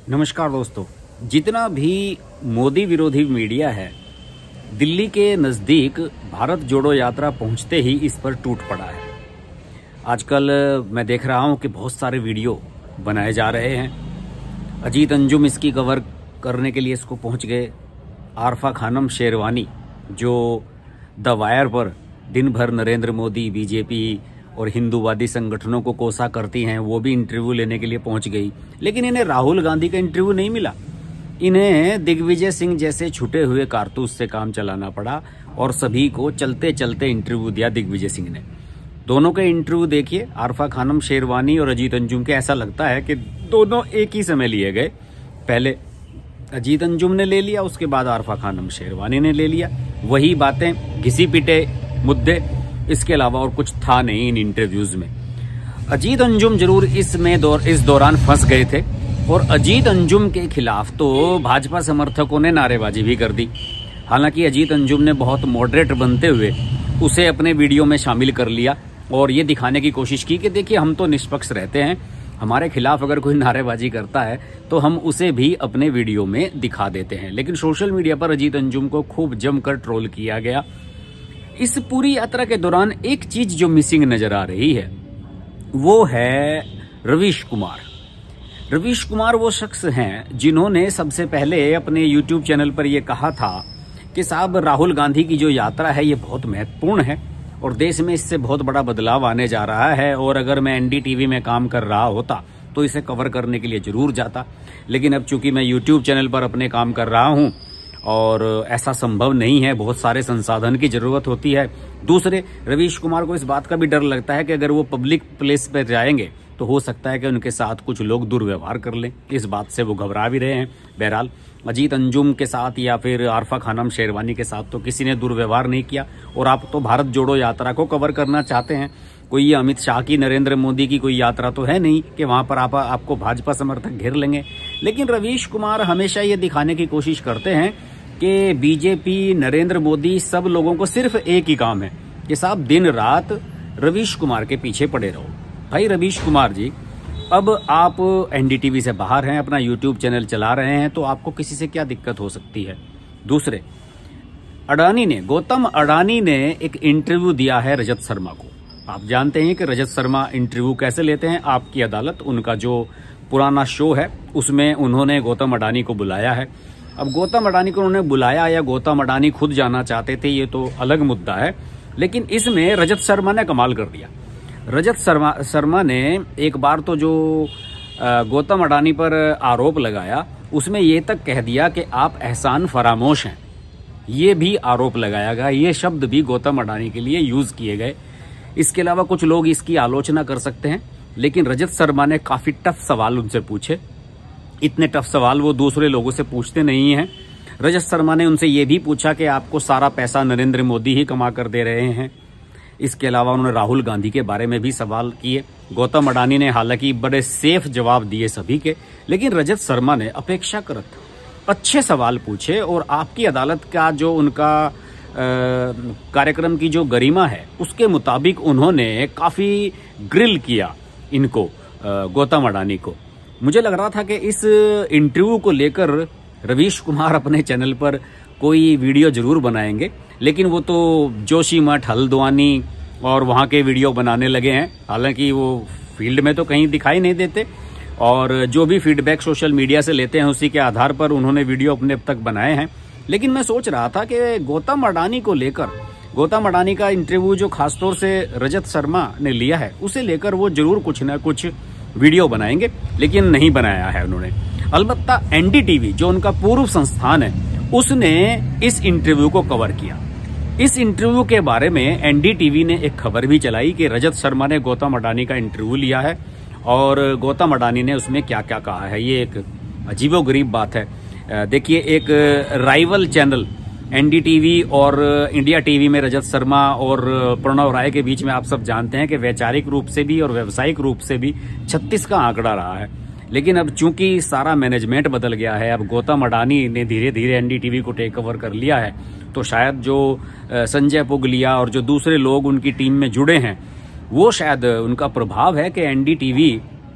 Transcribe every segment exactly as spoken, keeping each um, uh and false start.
नमस्कार दोस्तों। जितना भी मोदी विरोधी मीडिया है, दिल्ली के नज़दीक भारत जोड़ो यात्रा पहुंचते ही इस पर टूट पड़ा है। आजकल मैं देख रहा हूं कि बहुत सारे वीडियो बनाए जा रहे हैं। अजीत अंजुम इसकी कवर करने के लिए इसको पहुंच गए। आरफा खानम शेरवानी जो द वायर पर दिन भर नरेंद्र मोदी, बीजेपी और हिंदूवादी संगठनों को कोसा करती हैं, वो भी इंटरव्यू लेने के लिए पहुंच गई। लेकिन इन्हें राहुल गांधी का इंटरव्यू नहीं मिला। इन्हें दिग्विजय सिंह जैसे छुटे हुए कारतूस से काम चलाना पड़ा और सभी को चलते चलते इंटरव्यू दिया दिग्विजय सिंह ने। दोनों के इंटरव्यू देखिए, आरफा खानम शेरवानी और अजीत अंजुम के। ऐसा लगता है कि दोनों एक ही समय लिए गए। पहले अजीत अंजुम ने ले लिया, उसके बाद आरफा खानम शेरवानी ने ले लिया। वही बातें, घिसी पिटे मुद्दे, इसके अलावा और कुछ था नहीं इन इंटरव्यूज में। अजीत अंजुम जरूर इसमें दौर इस दौरान फंस गए थे और अजीत अंजुम के खिलाफ तो भाजपा समर्थकों ने नारेबाजी भी कर दी। हालांकि अजीत अंजुम ने बहुत मॉडरेट बनते हुए उसे अपने वीडियो में शामिल कर लिया और ये दिखाने की कोशिश की कि देखिए, हम तो निष्पक्ष रहते हैं, हमारे खिलाफ अगर कोई नारेबाजी करता है तो हम उसे भी अपने वीडियो में दिखा देते हैं। लेकिन सोशल मीडिया पर अजीत अंजुम को खूब जमकर ट्रोल किया गया। इस पूरी यात्रा के दौरान एक चीज जो मिसिंग नजर आ रही है वो है रवीश कुमार। रवीश कुमार वो शख्स हैं जिन्होंने सबसे पहले अपने यूट्यूब चैनल पर यह कहा था कि साहब, राहुल गांधी की जो यात्रा है ये बहुत महत्वपूर्ण है और देश में इससे बहुत बड़ा बदलाव आने जा रहा है, और अगर मैं एनडीटीवी में काम कर रहा होता तो इसे कवर करने के लिए जरूर जाता। लेकिन अब चूंकि मैं यूट्यूब चैनल पर अपने काम कर रहा हूं और ऐसा संभव नहीं है, बहुत सारे संसाधन की जरूरत होती है। दूसरे, रवीश कुमार को इस बात का भी डर लगता है कि अगर वो पब्लिक प्लेस पर जाएंगे तो हो सकता है कि उनके साथ कुछ लोग दुर्व्यवहार कर लें। इस बात से वो घबरा भी रहे हैं। बहरहाल, अजीत अंजुम के साथ या फिर आरफा खानम शेरवानी के साथ तो किसी ने दुर्व्यवहार नहीं किया। और आप तो भारत जोड़ो यात्रा को कवर करना चाहते हैं। कोई ये अमित शाह की, नरेंद्र मोदी की कोई यात्रा तो है नहीं कि वहां पर आप आपको भाजपा समर्थक घेर लेंगे। लेकिन रवीश कुमार हमेशा ये दिखाने की कोशिश करते हैं कि बीजेपी, नरेंद्र मोदी, सब लोगों को सिर्फ एक ही काम है कि साहब दिन रात रवीश कुमार के पीछे पड़े रहो। भाई रवीश कुमार जी, अब आप एनडीटीवी से बाहर हैं, अपना यूट्यूब चैनल चला रहे हैं, तो आपको किसी से क्या दिक्कत हो सकती है। दूसरे, अडानी ने, गौतम अडानी ने एक इंटरव्यू दिया है रजत शर्मा को। आप जानते हैं कि रजत शर्मा इंटरव्यू कैसे लेते हैं। आपकी अदालत, उनका जो पुराना शो है, उसमें उन्होंने गौतम अडानी को बुलाया है। अब गौतम अडानी को उन्होंने बुलाया या गौतम अडानी खुद जाना चाहते थे, ये तो अलग मुद्दा है। लेकिन इसमें रजत शर्मा ने कमाल कर दिया। रजत शर्मा शर्मा ने एक बार तो जो गौतम अडानी पर आरोप लगाया, उसमें ये तक कह दिया कि आप एहसान फरामोश हैं। ये भी आरोप लगाया गया। ये शब्द भी गौतम अडानी के लिए यूज किए गए। इसके अलावा कुछ लोग इसकी आलोचना कर सकते हैं, लेकिन रजत शर्मा ने काफी टफ सवाल उनसे पूछे। इतने टफ सवाल वो दूसरे लोगों से पूछते नहीं हैं। रजत शर्मा ने उनसे ये भी पूछा कि आपको सारा पैसा नरेंद्र मोदी ही कमा कर दे रहे हैं। इसके अलावा उन्होंने राहुल गांधी के बारे में भी सवाल किए। गौतम अडानी ने हालांकि बड़े सेफ जवाब दिए सभी के, लेकिन रजत शर्मा ने अपेक्षाकृत अच्छे सवाल पूछे और आपकी अदालत का जो उनका कार्यक्रम की जो गरिमा है उसके मुताबिक उन्होंने काफी ग्रिल किया इनको, गौतम अडानी को। मुझे लग रहा था कि इस इंटरव्यू को लेकर रवीश कुमार अपने चैनल पर कोई वीडियो जरूर बनाएंगे, लेकिन वो तो जोशीमठ, हल्द्वानी और वहाँ के वीडियो बनाने लगे हैं। हालांकि वो फील्ड में तो कहीं दिखाई नहीं देते और जो भी फीडबैक सोशल मीडिया से लेते हैं उसी के आधार पर उन्होंने वीडियो अपने अब तक बनाए हैं। लेकिन मैं सोच रहा था कि गौतम अडानी को लेकर, गौतम अडानी का इंटरव्यू जो खासतौर से रजत शर्मा ने लिया है, उसे लेकर वो जरूर कुछ न कुछ वीडियो बनाएंगे, लेकिन नहीं बनाया है उन्होंने। अलबत्ता एनडीटीवी जो उनका पूर्व संस्थान है, उसने इस इंटरव्यू को कवर किया। इस इंटरव्यू के बारे में एनडीटीवी ने एक खबर भी चलाई कि रजत शर्मा ने गौतम अडानी का इंटरव्यू लिया है और गौतम अडानी ने उसमें क्या क्या कहा है। ये एक अजीबोगरीब बात है। देखिए, एक राइवल चैनल एनडीटीवी और इंडिया टीवी में रजत शर्मा और प्रणव राय के बीच में आप सब जानते हैं कि वैचारिक रूप से भी और व्यावसायिक रूप से भी छत्तीस का आंकड़ा रहा है। लेकिन अब चूंकि सारा मैनेजमेंट बदल गया है, अब गौतम अडानी ने धीरे धीरे एनडीटीवी को टेक ओवर कर लिया है, तो शायद जो संजय पुगलिया और जो दूसरे लोग उनकी टीम में जुड़े हैं, वो शायद उनका प्रभाव है कि एनडीटीवी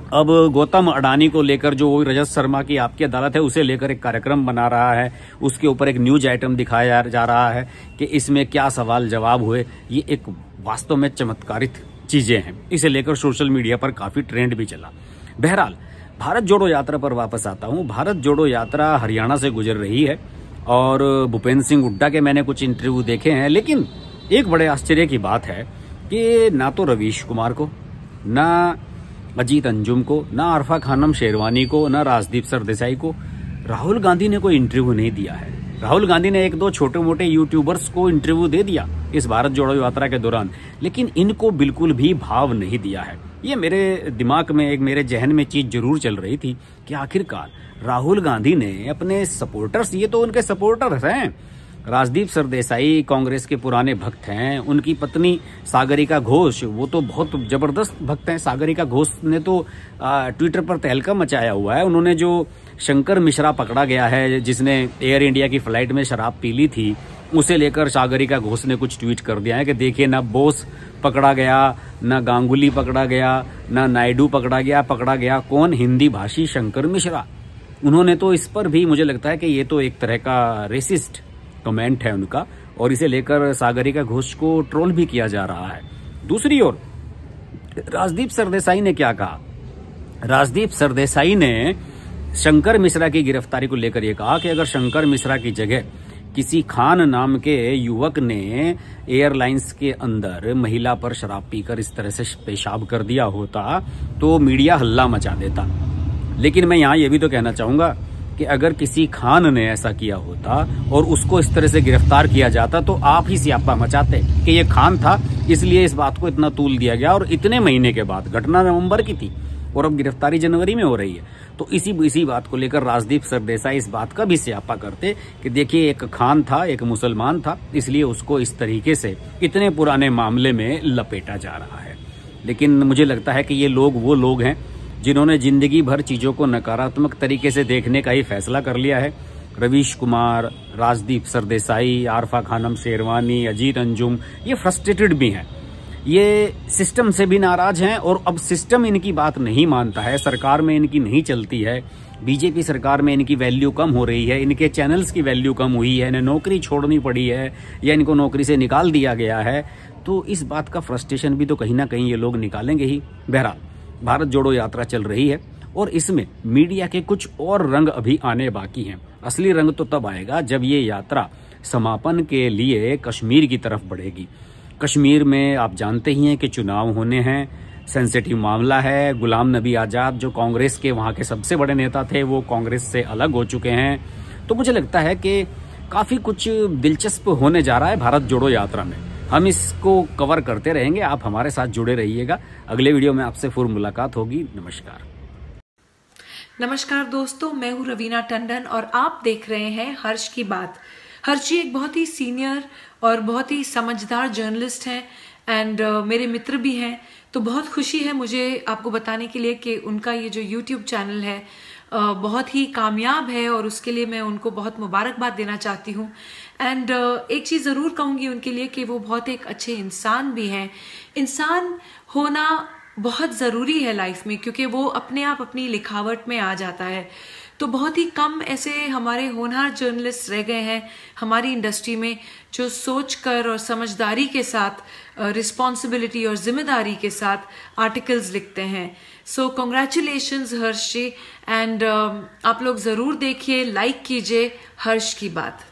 अब गौतम अडानी को लेकर जो रजत शर्मा की आपकी अदालत है उसे लेकर एक कार्यक्रम बना रहा है, उसके ऊपर एक न्यूज आइटम दिखाया जा रहा है कि इसमें क्या सवाल जवाब हुए। ये एक वास्तव में चमत्कारित चीजें हैं। इसे लेकर सोशल मीडिया पर काफी ट्रेंड भी चला। बहरहाल भारत जोड़ो यात्रा पर वापस आता हूं। भारत जोड़ो यात्रा हरियाणा से गुजर रही है और भूपेंद्र सिंह हुड्डा के मैंने कुछ इंटरव्यू देखे हैं, लेकिन एक बड़े आश्चर्य की बात है कि ना तो रवीश कुमार को, ना अजीत अंजुम को, ना आरफा खानम शेरवानी को, ना राजदीप सरदेसाई को राहुल गांधी ने कोई इंटरव्यू नहीं दिया है। राहुल गांधी ने एक दो छोटे मोटे यूट्यूबर्स को इंटरव्यू दे दिया इस भारत जोड़ो यात्रा के दौरान, लेकिन इनको बिल्कुल भी भाव नहीं दिया है। ये मेरे दिमाग में, एक मेरे जहन में चीज जरूर चल रही थी कि आखिरकार राहुल गांधी ने अपने सपोर्टर्स, ये तो उनके सपोर्टर्स हैं, राजदीप सरदेसाई कांग्रेस के पुराने भक्त हैं, उनकी पत्नी सागरिका घोष वो तो बहुत जबरदस्त भक्त हैं। सागरिका घोष ने तो ट्विटर पर तहलका मचाया हुआ है। उन्होंने जो शंकर मिश्रा पकड़ा गया है जिसने एयर इंडिया की फ्लाइट में शराब पी ली थी, उसे लेकर सागरिका घोष ने कुछ ट्वीट कर दिया है कि देखिए ना बोस पकड़ा गया, ना गांगुली पकड़ा गया, ना नायडू पकड़ा गया, पकड़ा गया कौन? हिंदी भाषी शंकर मिश्रा। उन्होंने तो इस पर भी, मुझे लगता है कि ये तो एक तरह का रेसिस्ट कमेंट है उनका, और इसे लेकर सागरिका घोष को ट्रोल भी किया जा रहा है। दूसरी ओर राजदीप सरदेसाई ने क्या कहा? राजदीप सरदेसाई ने शंकर मिश्रा की गिरफ्तारी को लेकर यह कहा कि अगर शंकर मिश्रा की जगह किसी खान नाम के युवक ने एयरलाइंस के अंदर महिला पर शराब पीकर इस तरह से पेशाब कर दिया होता तो मीडिया हल्ला मचा देता। लेकिन मैं यहां यह भी तो कहना चाहूंगा कि अगर किसी खान ने ऐसा किया होता और उसको इस तरह से गिरफ्तार किया जाता तो आप ही स्यापा मचाते कि ये खान था, इसलिए इस बात को इतना तूल दिया गया। और इतने महीने के बाद, घटना नवंबर की थी और अब गिरफ्तारी जनवरी में हो रही है, तो इसी इसी बात को लेकर राजदीप सरदेसाई इस बात का भी स्यापा करते कि देखिए एक खान था, एक मुसलमान था, इसलिए उसको इस तरीके से इतने पुराने मामले में लपेटा जा रहा है। लेकिन मुझे लगता है कि ये लोग वो लोग हैं जिन्होंने जिंदगी भर चीजों को नकारात्मक तरीके से देखने का ही फैसला कर लिया है। रवीश कुमार, राजदीप सरदेसाई, आरफा खानम शेरवानी, अजीत अंजुम, ये फ्रस्ट्रेटेड भी हैं, ये सिस्टम से भी नाराज हैं और अब सिस्टम इनकी बात नहीं मानता है, सरकार में इनकी नहीं चलती है, बीजेपी सरकार में इनकी वैल्यू कम हो रही है, इनके चैनल्स की वैल्यू कम हुई है, इन्हें नौकरी छोड़नी पड़ी है या इनको नौकरी से निकाल दिया गया है, तो इस बात का फ्रस्ट्रेशन भी तो कहीं ना कहीं ये लोग निकालेंगे ही। बहरहाल भारत जोड़ो यात्रा चल रही है और इसमें मीडिया के कुछ और रंग अभी आने बाकी हैं। असली रंग तो तब आएगा जब ये यात्रा समापन के लिए कश्मीर की तरफ बढ़ेगी। कश्मीर में आप जानते ही हैं कि चुनाव होने हैं, सेंसिटिव मामला है। गुलाम नबी आजाद जो कांग्रेस के वहां के सबसे बड़े नेता थे वो कांग्रेस से अलग हो चुके हैं। तो मुझे लगता है कि काफी कुछ दिलचस्प होने जा रहा है भारत जोड़ो यात्रा में। हम इसको कवर करते रहेंगे, आप हमारे साथ जुड़े रहिएगा। अगले वीडियो में आपसे फिर मुलाकात होगी। नमस्कार। नमस्कार दोस्तों, मैं हूँ रवीना टंडन और आप देख रहे हैं हर्ष की बात। हर्ष जी एक बहुत ही सीनियर और बहुत ही समझदार जर्नलिस्ट हैं एंड uh, मेरे मित्र भी हैं। तो बहुत खुशी है मुझे आपको बताने के लिए कि उनका ये जो यूट्यूब चैनल है uh, बहुत ही कामयाब है और उसके लिए मैं उनको बहुत मुबारकबाद देना चाहती हूँ। एंड uh, एक चीज़ ज़रूर कहूँगी उनके लिए कि वो बहुत एक अच्छे इंसान भी हैं। इंसान होना बहुत ज़रूरी है लाइफ में, क्योंकि वो अपने आप अपनी लिखावट में आ जाता है। तो बहुत ही कम ऐसे हमारे होनहार जर्नलिस्ट रह गए हैं हमारी इंडस्ट्री में जो सोचकर और समझदारी के साथ, रिस्पॉन्सिबिलिटी और जिम्मेदारी के साथ आर्टिकल्स लिखते हैं। सो कॉन्ग्रेचुलेशंस हर्ष जी, एंड आप लोग ज़रूर देखिए, लाइक कीजिए हर्ष की बात।